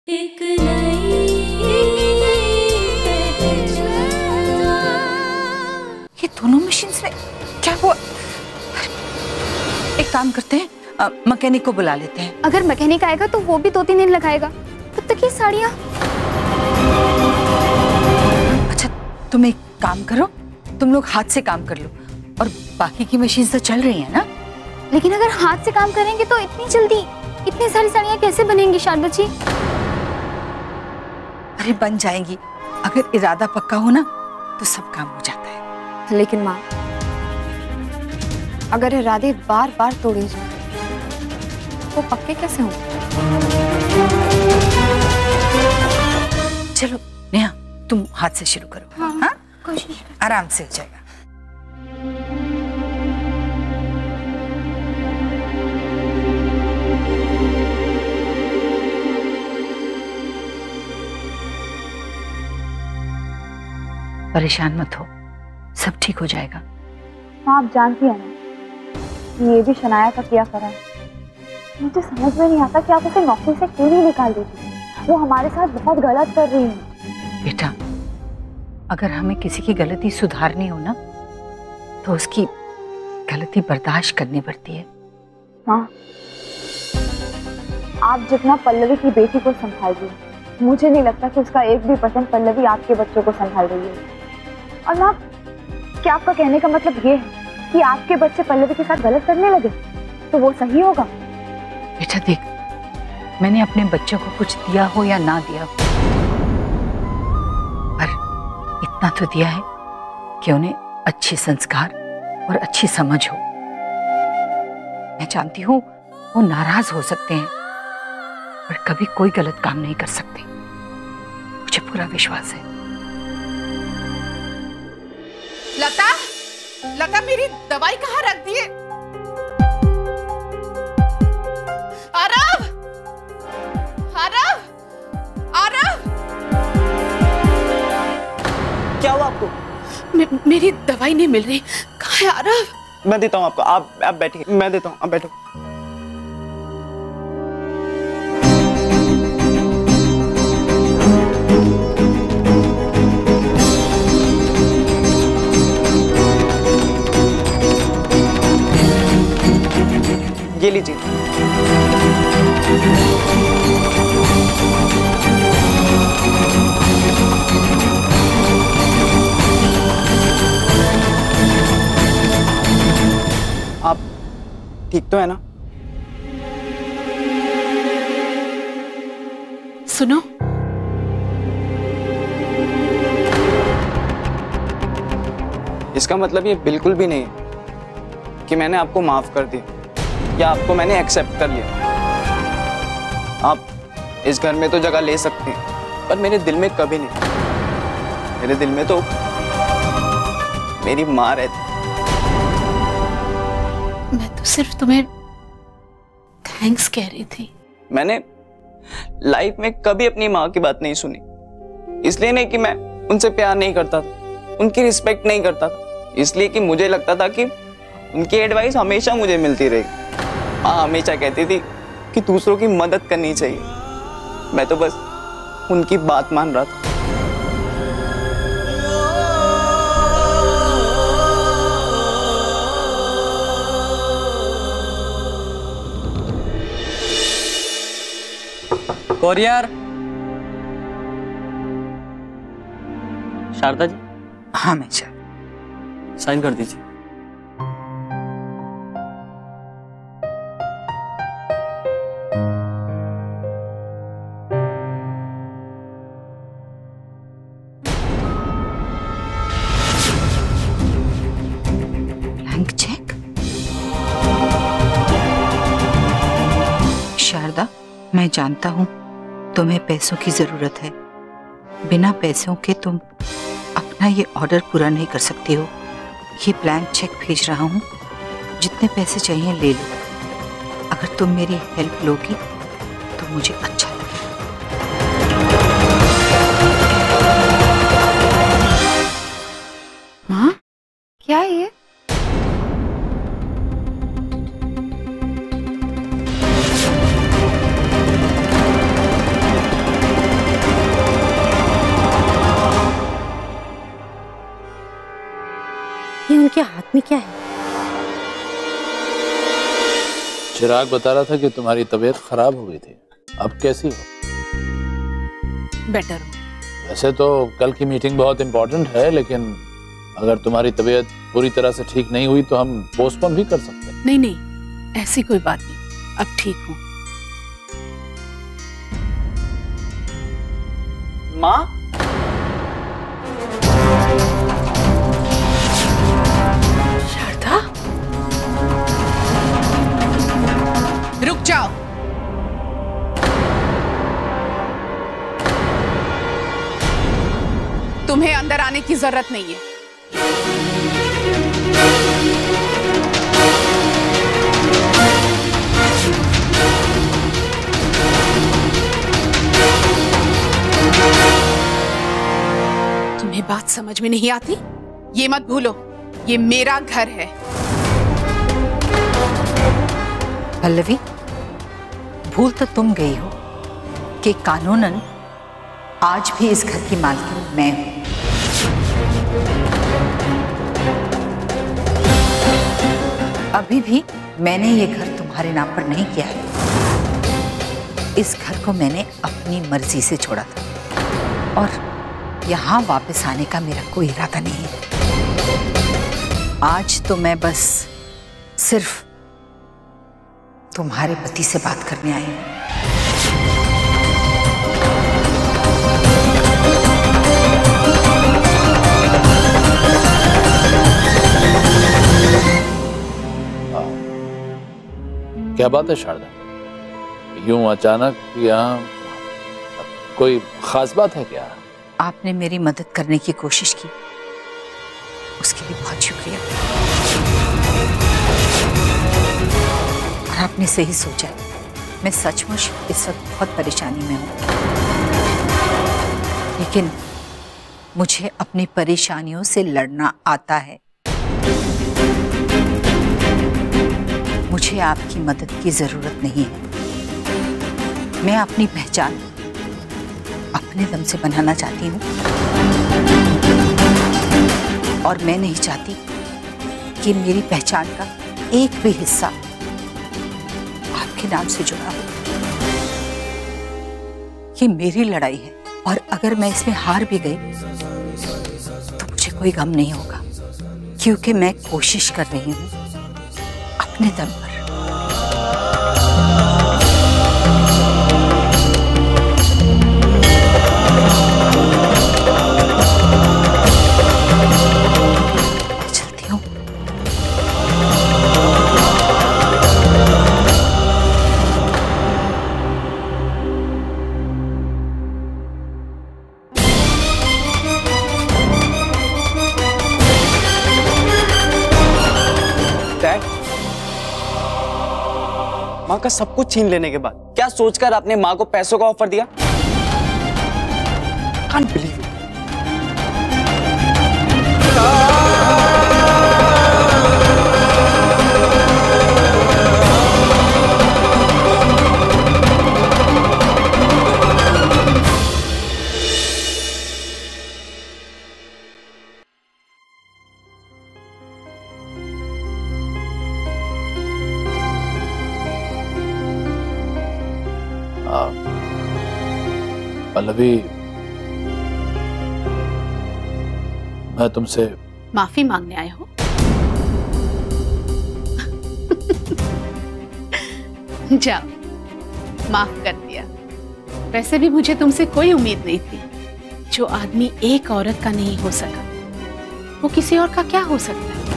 एक नई पहचान। ये दोनों मशीन्स में क्या हुआ? एक काम करते हैं, मैकेनिक को बुला लेते हैं। अगर मैकेनिक आएगा तो वो भी 2-3 दिन लगाएगा, तब तक ये साड़ियाँ। अच्छा तुम एक काम करो, तुम लोग हाथ से काम कर लो और बाकी की मशीन तो चल रही है ना। लेकिन अगर हाथ से काम करेंगे तो इतनी जल्दी इतनी सारी साड़ियाँ कैसे बनेंगी शारदा जी? अरे बन जाएंगी, अगर इरादा पक्का हो ना तो सब काम हो जाता है। लेकिन माँ, अगर इरादे बार बार तोड़े जाए तो पक्के कैसे हों? चलो नेहा, तुम हाथ से शुरू करो। हाँ, हाँ? कोशिश आराम से हो जाएगा। परेशान मत हो, सब ठीक हो जाएगा। हाँ, आप जानती हैं ना कि ये भी शनाया का किया करा है। मुझे समझ में नहीं आता कि आप उसे नौकरी से क्यों नहीं निकाल देती। वो हमारे साथ बहुत गलत कर रही है। बेटा, अगर हमें किसी की गलती सुधारनी हो ना तो उसकी गलती बर्दाश्त करनी पड़ती है। हाँ, आप जितना पल्लवी की बेटी को संभाल रही है, मुझे नहीं लगता कि उसका 1% पल्लवी आपके बच्चों को संभाल रही है। और ना, क्या आपका कहने का मतलब ये है कि आपके बच्चे पल्लवी के साथ गलत करने लगे तो वो सही होगा? बेटा देख, मैंने अपने बच्चों को कुछ दिया हो या ना दिया हो, पर इतना तो दिया है कि उन्हें अच्छे संस्कार और अच्छी समझ हो। मैं जानती हूँ वो नाराज हो सकते हैं, पर कभी कोई गलत काम नहीं कर सकते, मुझे पूरा विश्वास है। लता, लता मेरी दवाई कहाँ रख दी है? आरव, आरव, आरव। क्या हुआ आपको? मेरी दवाई नहीं मिल रही, कहाँ है आरव? मैं देता हूँ आपको, आप बैठिए, मैं देता हूँ, आप बैठो। ये लीजिए। आप ठीक तो है ना? सुनो, इसका मतलब ये बिल्कुल भी नहीं है कि मैंने आपको माफ कर दिया या आपको मैंने एक्सेप्ट कर लिया। आप इस घर में तो जगह ले सकते हैं, पर मेरे दिल में कभी नहीं। मेरे दिल में तो मेरी माँ रहती। मैं तो सिर्फ तुम्हें थैंक्स कह रही थी। मैंने लाइफ में कभी अपनी माँ की बात नहीं सुनी, इसलिए नहीं कि मैं उनसे प्यार नहीं करता था, उनकी रिस्पेक्ट नहीं करता था, इसलिए कि मुझे लगता था कि उनकी एडवाइस हमेशा मुझे मिलती रहेगी। माँ हमेशा कहती थी कि दूसरों की मदद करनी चाहिए, मैं तो बस उनकी बात मान रहा था। कोरियर। शारदा जी। हाँ मैं चल। साइन कर दीजिए। Blank cheque? शारदा, मैं जानता हूँ तुम्हें पैसों की जरूरत है। बिना पैसों के तुम अपना ये ऑर्डर पूरा नहीं कर सकती हो। ये ब्लैंक चेक भेज रहा हूँ, जितने पैसे चाहिए ले लो। अगर तुम मेरी हेल्प लोगी तो मुझे अच्छा लगेगा। माँ, क्या है ये? में क्या है? चिराग बता रहा था कि तुम्हारी तबीयत खराब हो गई थी, अब कैसी हो? बेटर हो। वैसे तो कल की मीटिंग बहुत इंपॉर्टेंट है, लेकिन अगर तुम्हारी तबीयत पूरी तरह से ठीक नहीं हुई तो हम पोस्टपोन भी कर सकते हैं। नहीं नहीं, ऐसी कोई बात नहीं, अब ठीक हूँ। माँ, शारदा, रुक जाओ। तुम्हें अंदर आने की जरूरत नहीं है। तुम्हें बात समझ में नहीं आती? ये मत भूलो, ये मेरा घर है। पल्लवी, भूल तो तुम गई हो कि कानूनन आज भी इस घर की मालकिन मैं हूं। अभी भी मैंने ये घर तुम्हारे नाम पर नहीं किया है। इस घर को मैंने अपनी मर्जी से छोड़ा था और यहाँ वापस आने का मेरा कोई इरादा नहीं है। आज तो मैं बस सिर्फ तुम्हारे पति से बात करने आई हूँ। क्या बात है शारदा, यूं अचानक यहाँ कोई खास बात है क्या? आपने मेरी मदद करने की कोशिश की, उसके लिए बहुत शुक्रिया। और आपने सही सोचा, मैं सचमुच इस वक्त बहुत परेशानी में हूँ, लेकिन मुझे अपनी परेशानियों से लड़ना आता है। मुझे आपकी मदद की जरूरत नहीं है। मैं अपनी पहचान अपने दम से बनाना चाहती हूँ और मैं नहीं चाहती कि मेरी पहचान का एक भी हिस्सा आपके नाम से जुड़ा हो। ये मेरी लड़ाई है और अगर मैं इसमें हार भी गई तो मुझे कोई गम नहीं होगा, क्योंकि मैं कोशिश कर रही हूँ अपने दम पर। चलती हूँ। डैड, माँ का सब कुछ छीन लेने के बाद क्या सोचकर आपने माँ को पैसों का ऑफर दिया? Can't believe it. पल्लवी, मैं तुमसे माफी मांगने आए हो? जाओ, माफ कर दिया। वैसे भी मुझे तुमसे कोई उम्मीद नहीं थी। जो आदमी एक औरत का नहीं हो सका, वो किसी और का क्या हो सकता है?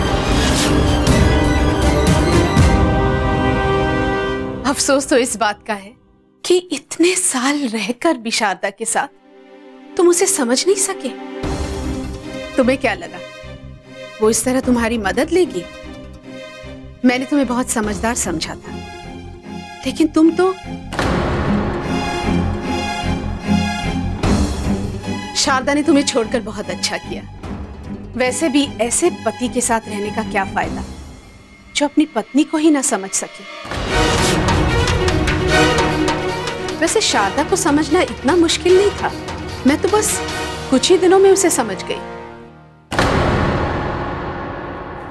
अफसोस तो इस बात का है कि इतने साल रहकर भी शारदा के साथ तुम उसे समझ नहीं सके। तुम्हें क्या लगा वो इस तरह तुम्हारी मदद लेगी? मैंने तुम्हें बहुत समझदार समझा था, लेकिन तुम तो शारदा ने तुम्हें छोड़कर बहुत अच्छा किया। वैसे भी ऐसे पति के साथ रहने का क्या फायदा जो अपनी पत्नी को ही ना समझ सके। वैसे शारदा को समझना इतना मुश्किल नहीं था, मैं तो बस कुछ ही दिनों में उसे समझ गई।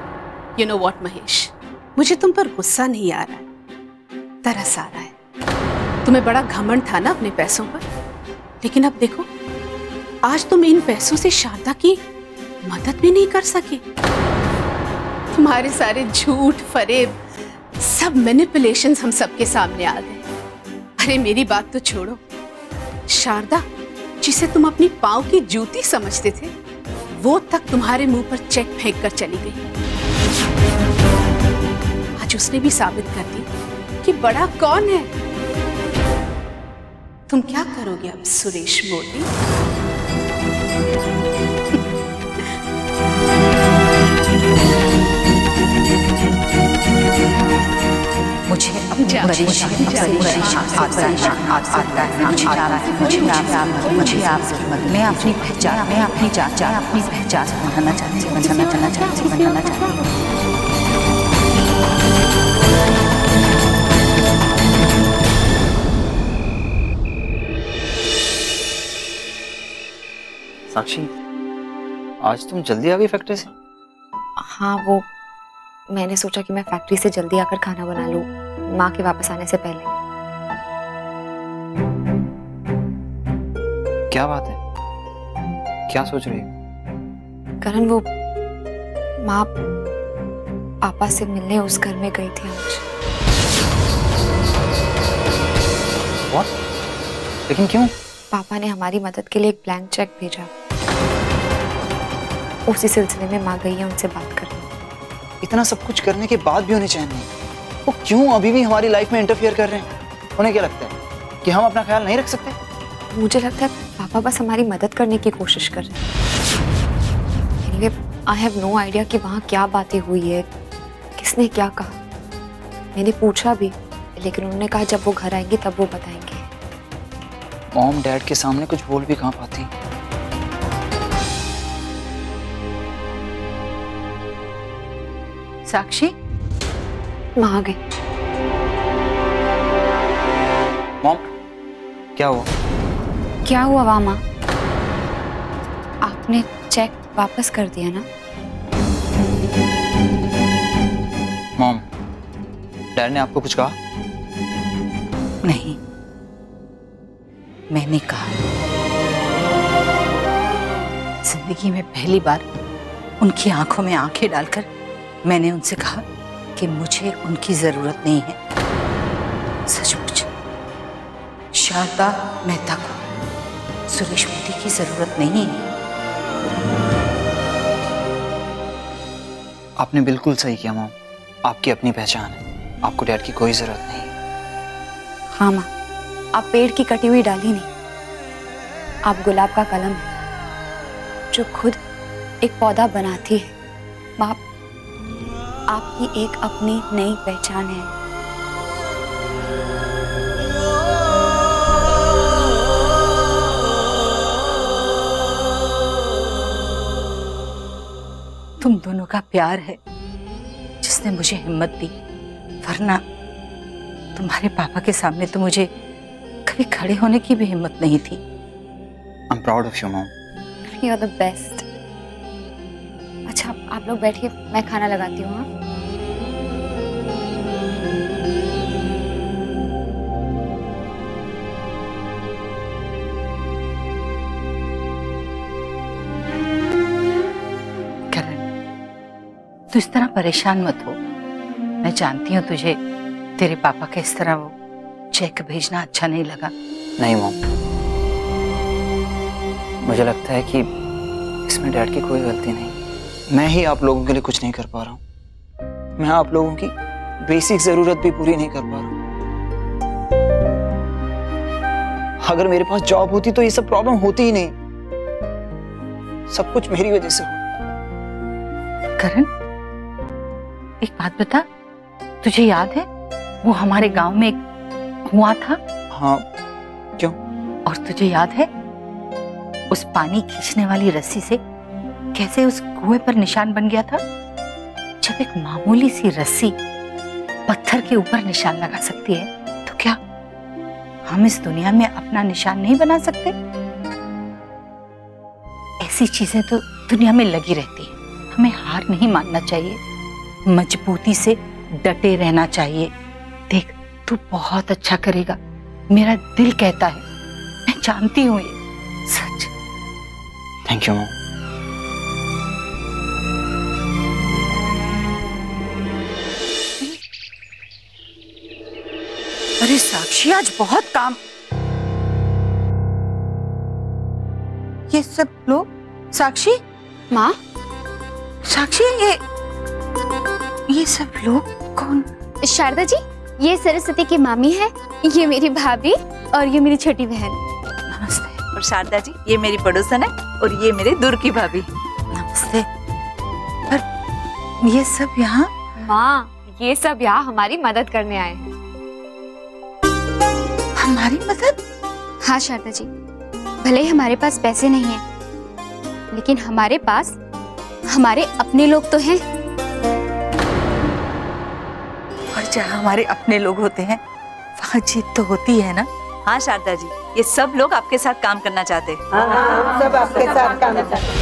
यू नो व्हाट महेश, मुझे तुम पर गुस्सा नहीं आ रहा है, तरस आ रहा है। तुम्हें बड़ा घमंड था ना अपने पैसों पर, लेकिन अब देखो आज तुम इन पैसों से शारदा की मदद भी नहीं कर सके। तुम्हारे सारे झूठ फरेब सब मैनिपुलेशंस हम सबके सामने आ गए। अरे मेरी बात तो छोड़ो, शारदा जिसे तुम अपनी पांव की जूती समझते थे वो तक तुम्हारे मुंह पर चेक फेंक कर चली गई। आज उसने भी साबित कर दी कि बड़ा कौन है। तुम क्या करोगे अब सुरेश मोदी? मुझे मैं अपनी पहचान बनाना चाहती हूँ। साक्षी, आज तुम जल्दी आ गई फैक्ट्री से? हाँ, वो मैंने सोचा कि मैं फैक्ट्री से जल्दी आकर खाना बना लूं माँ के वापस आने से पहले। क्या बात है, क्या सोच रही हो? करण, वो माँ पापा से मिलने उस घर में गई थी आज। What? लेकिन क्यों? पापा ने हमारी मदद के लिए एक ब्लैंक चेक भेजा। उसी सिलसिले में माँ गई है उनसे बात करने। इतना सब कुछ करने के बाद भी उन्हें चैन नहीं, वो क्यों अभी भी हमारी लाइफ में इंटरफियर कर रहे हैं? उन्हें क्या लगता है कि हम अपना ख्याल नहीं रख सकते? मुझे लगता है पापा बस हमारी मदद करने की कोशिश कर रहे हैं। Anyway, I have no idea कि वहाँ क्या बातें हुई है, किसने क्या कहा। मैंने पूछा भी, लेकिन उन्होंने कहा जब वो घर आएंगे तब वो बताएंगे। मॉम डैड के सामने कुछ बोल भी कहाँ पाती। साक्षी, माँ आ गई। मॉम, क्या हुआ? क्या हुआ वाह माँ? आपने चेक वापस कर दिया ना? मॉम, डैड ने आपको कुछ कहा? नहीं, मैंने कहा जिंदगी में पहली बार उनकी आंखों में आंखें डालकर मैंने उनसे कहा कि मुझे उनकी जरूरत नहीं है। सचमुच शारदा मेहता को सुरेश मोदी की जरूरत नहीं है। आपने बिल्कुल सही किया मॉम, आपकी अपनी पहचान है, आपको डैड की कोई जरूरत नहीं। हाँ माँ, आप पेड़ की कटी हुई डाली नहीं, आप गुलाब का कलम है जो खुद एक पौधा बनाती है। माँ, आपकी एक अपनी नई पहचान है। तुम दोनों का प्यार है जिसने मुझे हिम्मत दी, वरना तुम्हारे पापा के सामने तो मुझे कभी खड़े होने की भी हिम्मत नहीं थी। I'm proud of you, Mom. You are the best. अच्छा, आप लोग बैठिए, मैं खाना लगाती हूँ। हाँ, तू इस तरह परेशान मत हो। मैं जानती हूँ तुझे तेरे पापा के इस तरह वो चेक भेजना अच्छा नहीं लगा। नहीं मॉम, मुझे लगता है कि इसमें डैड की कोई गलती नहीं। मैं ही आप लोगों के लिए कुछ नहीं कर पा रहा हूँ। मैं आप लोगों की बेसिक जरूरत भी पूरी नहीं कर पा रहा हूँ। अगर मेरे पास जॉब होती तो ये सब प्रॉब्लम होती ही नहीं। सब कुछ मेरी वजह से हुआ। करण, एक बात बता, तुझे याद है वो हमारे गांव में एक कुआं था? हाँ, क्यों? और तुझे याद है उस पानी खींचने वाली रस्सी से कैसे उस कुएं पर निशान बन गया था? जब एक मामूली सी रस्सी पत्थर के ऊपर निशान लगा सकती है, तो क्या हम इस दुनिया में अपना निशान नहीं बना सकते? ऐसी चीजें तो दुनिया में लगी रहती है, हमें हार नहीं मानना चाहिए। मजबूती से डटे रहना चाहिए। देख, तू बहुत अच्छा करेगा, मेरा दिल कहता है, मैं जानती हूँ ये सच। Thank you mom. अरे साक्षी, आज बहुत काम। ये सब लोग, साक्षी माँ, साक्षी, ये सब लोग कौन? शारदा जी, ये सरस्वती की मामी है, ये मेरी भाभी और ये मेरी छोटी बहन। नमस्ते। और शारदा जी, ये मेरी पड़ोसन है और ये मेरे दूर की भाभी। नमस्ते। पर ये सब यहाँ? माँ, ये सब यहाँ हमारी मदद करने आए हैं। हमारी मदद? हाँ शारदा जी, भले ही हमारे पास पैसे नहीं हैं, लेकिन हमारे पास हमारे अपने लोग तो हैं। और जहाँ हमारे अपने लोग होते हैं वहाँ जीत तो होती है ना? हाँ शारदा जी, ये सब लोग आपके साथ काम करना चाहते हैं। हाँ, सब आपके साथ काम करते हैं।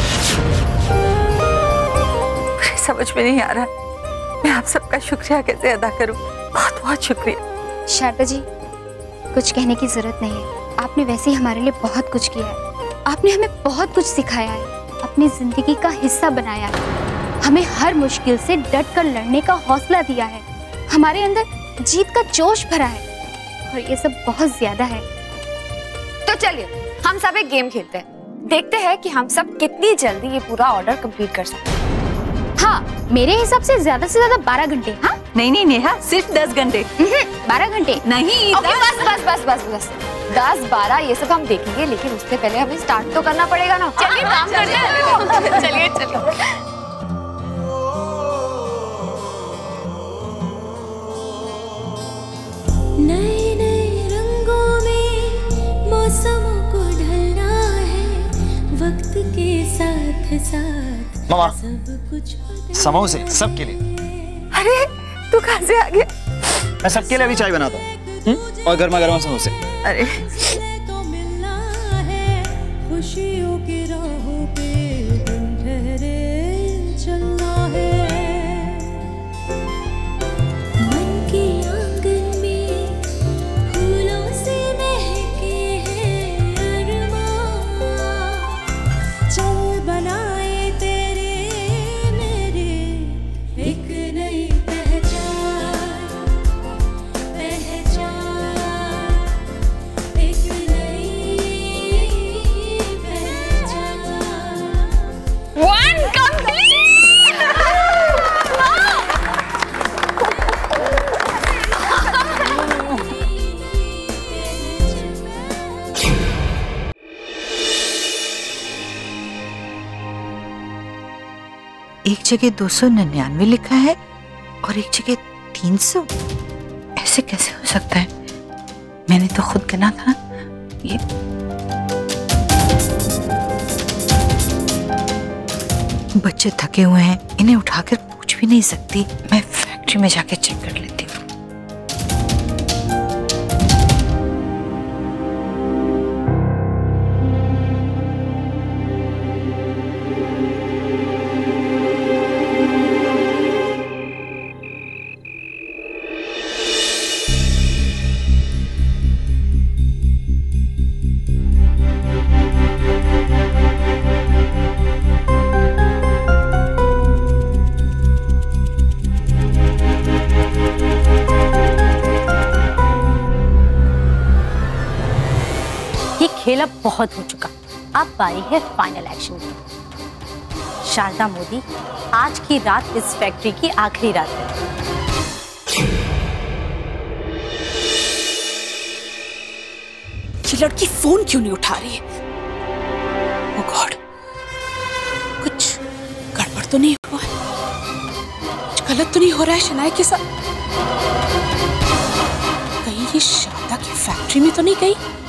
मुझे समझ में नहीं आ रहा, मैं आप सबका शुक्रिया कैसे अदा करूं। बहुत बहुत शुक्रिया। शारदा जी, कुछ कहने की जरूरत नहीं है, आपने वैसे ही हमारे लिए बहुत कुछ किया है। आपने हमें बहुत कुछ सिखाया है, अपनी जिंदगी का हिस्सा बनाया है, हमें हर मुश्किल से डट कर लड़ने का हौसला दिया है, हमारे अंदर जीत का जोश भरा है, और ये सब बहुत ज्यादा है। तो चलिए हम सब एक गेम खेलते हैं, देखते हैं कि हम सब कितनी जल्दी ये पूरा ऑर्डर कंप्लीट कर सकते हैं। हाँ, मेरे हिसाब से ज्यादा 12 घंटे। हाँ नहीं नहीं नेहा, सिर्फ 10 घंटे। 12 घंटे नहीं। ओके, बस 10-12 ये सब हम देखेंगे, लेकिन उससे पहले हमें स्टार्ट तो करना पड़ेगा ना। चलिए काम करते हैं। चलिए चलिए। नए नए रंगों में मौसमों को ढलना है, वक्त के साथ साथ मामा, सब कुछ समोसे सबके लिए। अरे तू कहाँ से आ गया? मैं सबके लिए भी चाय बनाता हूँ और गर्मा गर्म समोसे। अरे तो मिलना है, खुशियों की राहों पे बिन ठहरे चलना है। मन के आंगन में फूलों से महके हैं अरमान, चल बनाए तेरे मेरे एक नई एक जगह 299 लिखा है और एक जगह 300। ऐसे कैसे हो सकता है? मैंने तो खुद गिना था। ये बच्चे थके हुए हैं, इन्हें उठाकर पूछ भी नहीं सकती। मैं फैक्ट्री में जाके चेक कर लेती हूँ। खेल अब बहुत हो चुका, अब बारी है फाइनल एक्शन की। शारदा मोदी, आज की रात इस फैक्ट्री की आखिरी रात है। ये लड़की फोन क्यों नहीं उठा रही है? ओह गॉड, कुछ गड़बड़ तो नहीं हुआ है? कुछ गलत तो नहीं हो रहा है शनाया के साथ? कहीं ये शारदा की फैक्ट्री में तो नहीं गई?